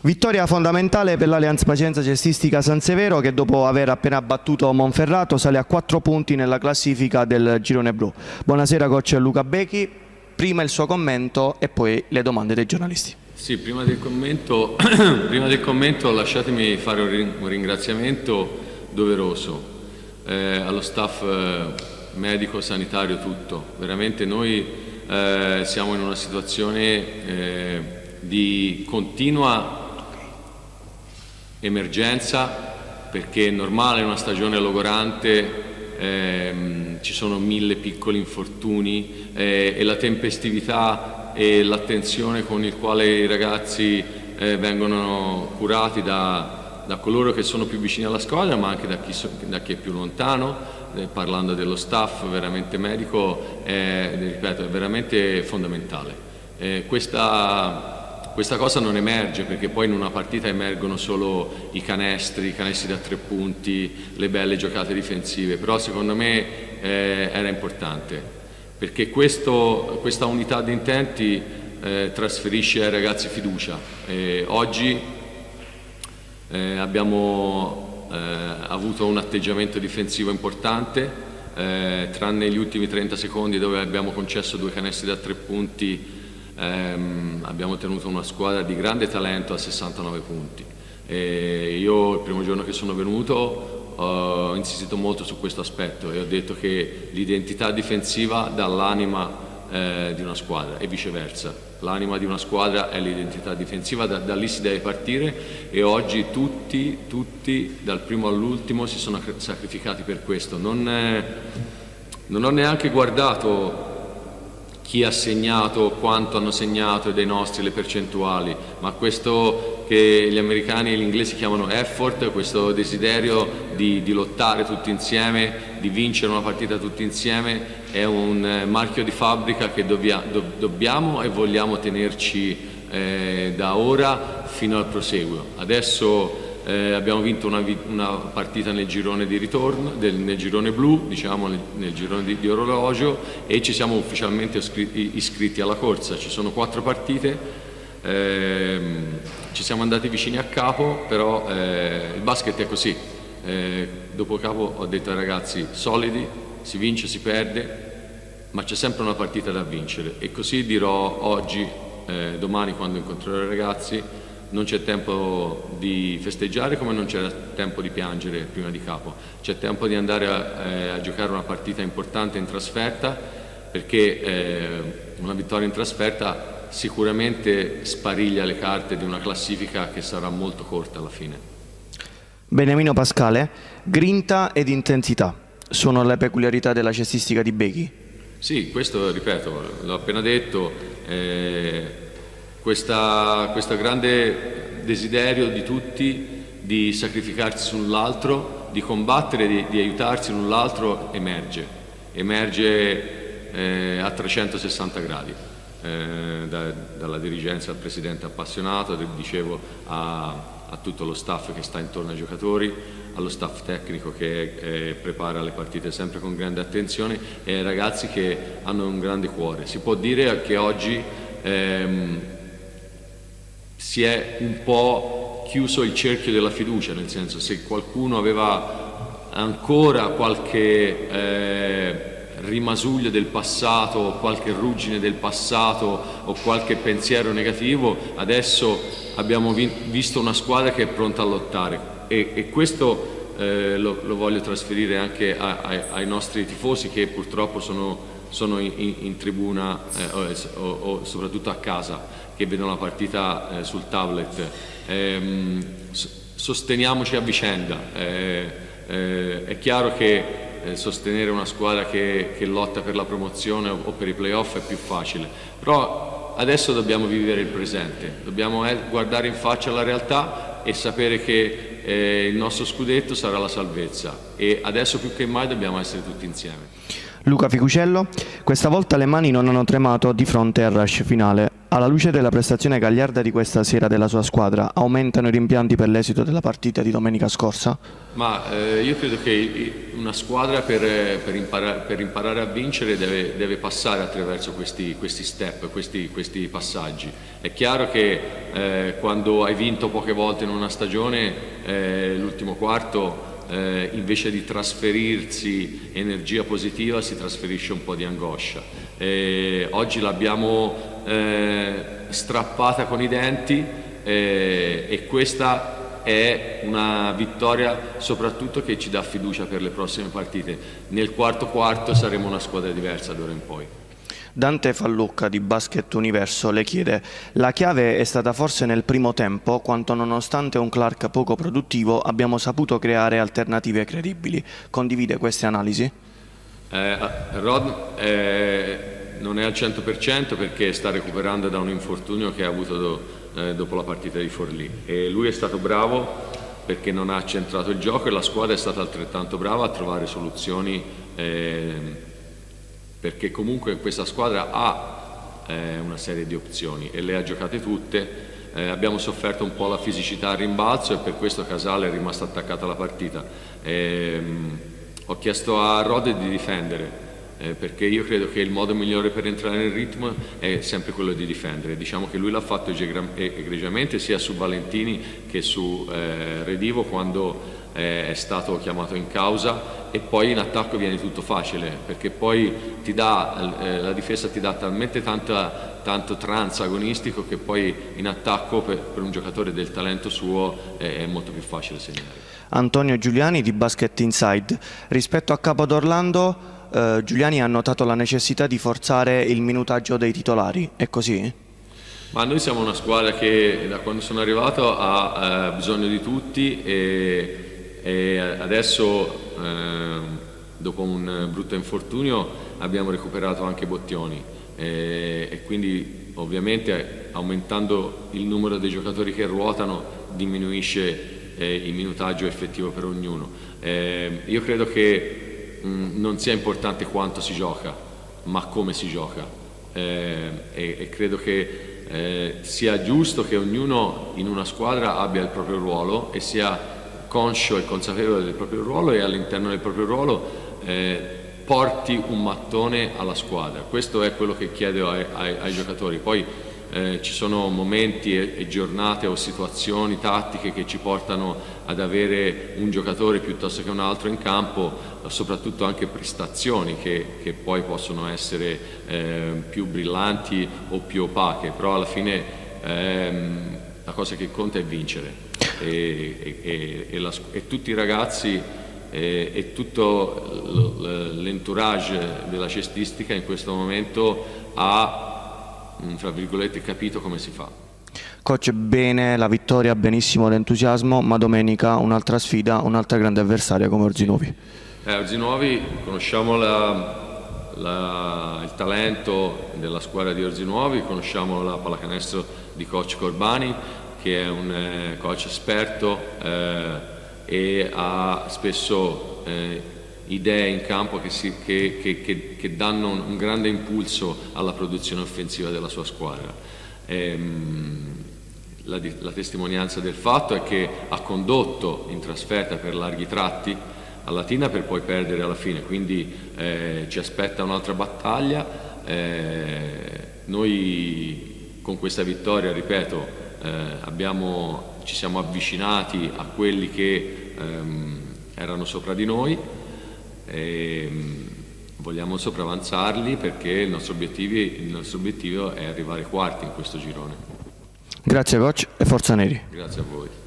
Vittoria fondamentale per l'Allianz Pacienza Cestistica San Severo, che dopo aver appena battuto Monferrato sale a 4 punti nella classifica del girone blu. Buonasera coach Luca Becchi, prima il suo commento e poi le domande dei giornalisti. Sì, prima del commento lasciatemi fare un ringraziamento doveroso allo staff medico, sanitario, tutto. Veramente noi siamo in una situazione di continua emergenza, perché è normale, una stagione logorante, ci sono 1000 piccoli infortuni e la tempestività e l'attenzione con il quale i ragazzi vengono curati da coloro che sono più vicini alla squadra, ma anche da chi è più lontano, parlando dello staff veramente medico, ripeto, è veramente fondamentale. Questa cosa non emerge, perché poi in una partita emergono solo i canestri da 3 punti, le belle giocate difensive, però secondo me era importante, perché questa unità di intenti trasferisce ai ragazzi fiducia. Oggi abbiamo avuto un atteggiamento difensivo importante, tranne gli ultimi 30 secondi dove abbiamo concesso 2 canestri da 3 punti. Abbiamo tenuto una squadra di grande talento a 69 punti. Io il primo giorno che sono venuto ho insistito molto su questo aspetto e ho detto che l'identità difensiva dà l'anima di una squadra e viceversa. L'anima di una squadra è l'identità difensiva, da lì si deve partire, e oggi tutti dal primo all'ultimo si sono sacrificati per questo. Non ho neanche guardato chi ha segnato, quanto hanno segnato dei nostri, le percentuali, ma questo che gli americani e gli inglesi chiamano effort, questo desiderio di lottare tutti insieme, di vincere una partita tutti insieme, è un marchio di fabbrica che dobbiamo e vogliamo tenerci da ora fino al proseguo. Adesso abbiamo vinto una partita nel girone di ritorno, nel girone blu, diciamo nel girone di orologio, e ci siamo ufficialmente iscritti alla corsa. Ci sono 4 partite, ci siamo andati vicini a capo, però il basket è così. Dopo capo ho detto ai ragazzi: solidi, si vince, si perde, ma c'è sempre una partita da vincere, e così dirò oggi, domani quando incontrerò i ragazzi. Non c'è tempo di festeggiare come non c'era tempo di piangere prima di capo. C'è tempo di andare a giocare una partita importante in trasferta, perché una vittoria in trasferta sicuramente spariglia le carte di una classifica che sarà molto corta alla fine. Beniamino Pascale, grinta ed intensità sono le peculiarità della cestistica di Becchi? Sì, questo, ripeto, l'ho appena detto. Questo grande desiderio di tutti di sacrificarsi sull'altro, di combattere, di aiutarsi l'un l'altro, emerge a 360 gradi, dalla dirigenza al presidente appassionato, dicevo, a tutto lo staff che sta intorno ai giocatori, allo staff tecnico che prepara le partite sempre con grande attenzione, e ai ragazzi che hanno un grande cuore. Si può dire che oggi si è un po' chiuso il cerchio della fiducia, nel senso, se qualcuno aveva ancora qualche rimasuglio del passato, qualche ruggine del passato o qualche pensiero negativo, adesso abbiamo visto una squadra che è pronta a lottare, e questo lo voglio trasferire anche ai nostri tifosi, che purtroppo sono in tribuna o soprattutto a casa, che vedono la partita sul tablet. Sosteniamoci a vicenda. È chiaro che sostenere una squadra che lotta per la promozione o per i playoff è più facile, però adesso dobbiamo vivere il presente, dobbiamo guardare in faccia la realtà e sapere che il nostro scudetto sarà la salvezza. e adesso più che mai dobbiamo essere tutti insieme. Luca Ficucello, questa volta le mani non hanno tremato di fronte al rush finale. Alla luce della prestazione gagliarda di questa sera della sua squadra, aumentano i rimpianti per l'esito della partita di domenica scorsa? Ma io credo che una squadra per imparare a vincere deve passare attraverso questi step, questi passaggi. È chiaro che quando hai vinto poche volte in una stagione, l'ultimo quarto invece di trasferirsi energia positiva si trasferisce un po' di angoscia. Oggi l'abbiamo strappata con i denti e questa è una vittoria soprattutto che ci dà fiducia per le prossime partite. Nel quarto saremo una squadra diversa d'ora in poi. Dante Fallucca di Basket Universo le chiede: la chiave è stata forse nel primo tempo, quando nonostante un Clark poco produttivo abbiamo saputo creare alternative credibili. Condivide queste analisi? Rod non è al 100% perché sta recuperando da un infortunio che ha avuto dopo la partita di Forlì, e lui è stato bravo perché non ha centrato il gioco, e la squadra è stata altrettanto brava a trovare soluzioni, perché comunque questa squadra ha una serie di opzioni e le ha giocate tutte. Abbiamo sofferto un po' la fisicità al rimbalzo e per questo Casale è rimasto attaccato alla partita. Ho chiesto a Rod di difendere, perché io credo che il modo migliore per entrare nel ritmo è sempre quello di difendere. Diciamo che lui l'ha fatto egregiamente sia su Valentini che su Redivo quando è stato chiamato in causa, e poi in attacco viene tutto facile perché poi la difesa ti dà talmente tanto trance agonistico che poi in attacco per un giocatore del talento suo è molto più facile segnare. Antonio Giuliani di Basket Inside: rispetto a Capodorlando Giuliani ha notato la necessità di forzare il minutaggio dei titolari, è così? Ma noi siamo una squadra che da quando sono arrivato ha bisogno di tutti, e adesso dopo un brutto infortunio abbiamo recuperato anche Bottioni, e quindi ovviamente aumentando il numero dei giocatori che ruotano diminuisce il minutaggio effettivo per ognuno. Io credo che non sia importante quanto si gioca, ma come si gioca, e credo che sia giusto che ognuno in una squadra abbia il proprio ruolo e sia conscio e consapevole del proprio ruolo, e all'interno del proprio ruolo porti un mattone alla squadra. Questo è quello che chiedo ai giocatori. Poi ci sono momenti e giornate o situazioni tattiche che ci portano ad avere un giocatore piuttosto che un altro in campo, soprattutto anche prestazioni che poi possono essere più brillanti o più opache, però alla fine la cosa che conta è vincere, e tutti i ragazzi e tutto l'entourage della cestistica in questo momento ha, fra virgolette, capito come si fa. Coach, bene la vittoria, benissimo l'entusiasmo, ma domenica un'altra sfida, un'altra grande avversaria come Orzinuovi. Orzinuovi, conosciamo il talento della squadra di Orzinuovi, conosciamo la pallacanestro di coach Corbani, che è un coach esperto e ha spesso idee in campo che danno un grande impulso alla produzione offensiva della sua squadra. La testimonianza del fatto è che ha condotto in trasferta per larghi tratti a Latina per poi perdere alla fine, quindi ci aspetta un'altra battaglia. Noi con questa vittoria, ripeto, ci siamo avvicinati a quelli che erano sopra di noi, e vogliamo sopravanzarli perché il nostro obiettivo è arrivare quarti in questo girone. Grazie coach e forza Neri. Grazie a voi.